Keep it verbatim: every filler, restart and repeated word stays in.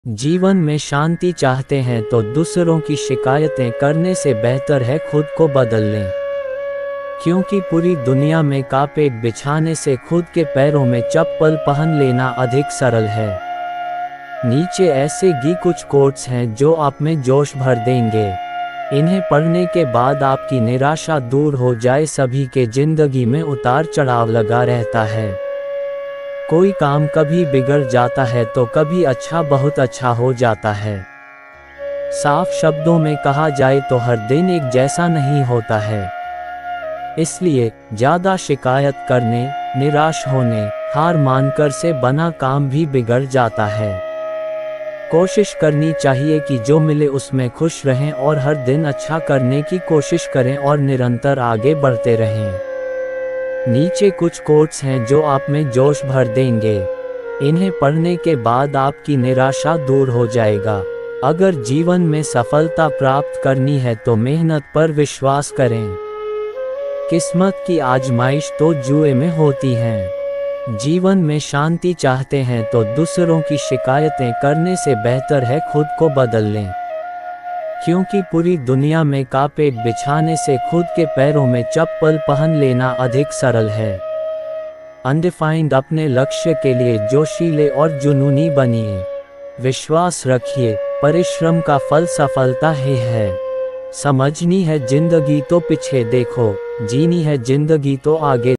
जीवन में शांति चाहते हैं तो दूसरों की शिकायतें करने से बेहतर है खुद को बदल लें। क्योंकि पूरी दुनिया में कारपेट बिछाने से खुद के पैरों में चप्पल पहन लेना अधिक सरल है। नीचे ऐसे ही कुछ कोट्स हैं जो आप में जोश भर देंगे। इन्हें पढ़ने के बाद आपकी निराशा दूर हो जाए। सभी के जिंदगी में उतार चढ़ाव लगा रहता है। कोई काम कभी बिगड़ जाता है तो कभी अच्छा बहुत अच्छा हो जाता है। साफ शब्दों में कहा जाए तो हर दिन एक जैसा नहीं होता है। इसलिए ज़्यादा शिकायत करने, निराश होने, हार मानकर से बना काम भी बिगड़ जाता है। कोशिश करनी चाहिए कि जो मिले उसमें खुश रहें और हर दिन अच्छा करने की कोशिश करें और निरंतर आगे बढ़ते रहें। नीचे कुछ कोट्स हैं जो आप में जोश भर देंगे। इन्हें पढ़ने के बाद आपकी निराशा दूर हो जाएगा। अगर जीवन में सफलता प्राप्त करनी है तो मेहनत पर विश्वास करें। किस्मत की आजमाइश तो जुए में होती हैं। जीवन में शांति चाहते हैं तो दूसरों की शिकायतें करने से बेहतर है खुद को बदल लें। क्योंकि पूरी दुनिया में कारपेट बिछाने से खुद के पैरों में चप्पल पहन लेना अधिक सरल है। अनडिफाइंड अपने लक्ष्य के लिए जोशीले और जुनूनी बनिए। विश्वास रखिए, परिश्रम का फल सफलता ही है। समझनी है जिंदगी तो पीछे देखो, जीनी है जिंदगी तो आगे।